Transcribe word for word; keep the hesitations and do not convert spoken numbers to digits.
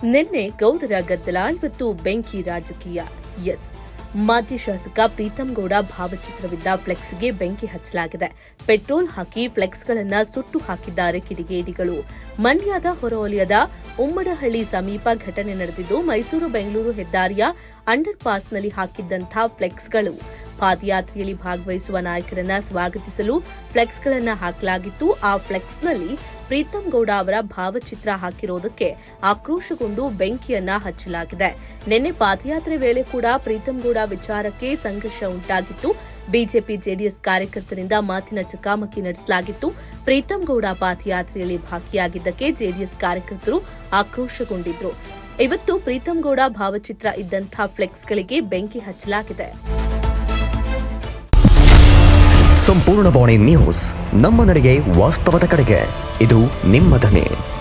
ನಿನ್ನೆ ಗೌಡರ ಗದ್ದಲ, ಇವತ್ತು ಬೆಂಕಿ ರಾಜಕೀಯ. ಎಸ್, ಮಾಜಿ ಶಾಸಕ ಪ್ರೀತಂ ಗೌಡ ಭಾವಚಿತ್ರವಿದ್ದ ಫ್ಲೆಕ್ಸ್ಗೆ ಬೆಂಕಿ ಹಚ್ಚಲಾಗಿದೆ. ಪೆಟ್ರೋಲ್ ಹಾಕಿ ಫ್ಲೆಕ್ಸ್ಗಳನ್ನು ಸುಟ್ಟು ಹಾಕಿದ್ದಾರೆ ಕಿಡಿಗೇಡಿಗಳು. ಮಂಡ್ಯದ ಹೊರವಲಯದ ಉಮ್ಮಡಹಳ್ಳಿ ಸಮೀಪ ಘಟನೆ ನಡೆದಿದ್ದು, ಮೈಸೂರು ಬೆಂಗಳೂರು ಹೆದ್ದಾರಿಯ ಅಂಡರ್ ಪಾಸ್ನಲ್ಲಿ ಹಾಕಿದ್ದಂತಹ ಫ್ಲೆಕ್ಸ್ಗಳು. ಪಾದಯಾತ್ರೆಯಲ್ಲಿ ಭಾಗವಹಿಸುವ ನಾಯಕರನ್ನ ಸ್ವಾಗತಿಸಲು ಫ್ಲೆಕ್ಸ್ಗಳನ್ನು ಹಾಕಲಾಗಿತ್ತು. ಆ ಫ್ಲೆಕ್ಸ್ನಲ್ಲಿ ಪ್ರೀತಂ ಗೌಡ ಅವರ ಭಾವಚಿತ್ರ ಹಾಕಿರೋದಕ್ಕೆ ಆಕ್ರೋಶಗೊಂಡು ಬೆಂಕಿಯನ್ನ ಹಚ್ಚಲಾಗಿದೆ. ನಿನ್ನೆ ಪಾದಯಾತ್ರೆ ವೇಳೆ ಕೂಡ ಪ್ರೀತಂ ಗೌಡ ವಿಚಾರಕ್ಕೆ ಸಂಘರ್ಷ ಉಂಟಾಗಿತ್ತು. ಬಿಜೆಪಿ ಜೆಡಿಎಸ್ ಕಾರ್ಯಕರ್ತರಿಂದ ಮಾತಿನ ಚಕಮಕಿ ನಡೆಸಲಾಗಿತ್ತು. ಪ್ರೀತಂ ಗೌಡ ಪಾದಯಾತ್ರೆಯಲ್ಲಿ ಭಾಗಿಯಾಗಿದ್ದಕ್ಕೆ ಜೆಡಿಎಸ್ ಕಾರ್ಯಕರ್ತರು ಆಕ್ರೋಶಗೊಂಡಿದ್ರು. ಇವತ್ತು ಪ್ರೀತಂ ಗೌಡ ಭಾವಚಿತ್ರ ಇದ್ದಂತಹ ಫ್ಲೆಕ್ಸ್ಗಳಿಗೆ ಬೆಂಕಿ ಹಚ್ಚಲಾಗಿದೆ. ಸಂಪೂರ್ಣ ಬಾಣಿ ನ್ಯೂಸ್, ನಮ್ಮ ನಡೆಗೆ ವಾಸ್ತವದ ಕಡೆಗೆ. ಇದು ನಿಮ್ಮ ಧ್ವನಿ.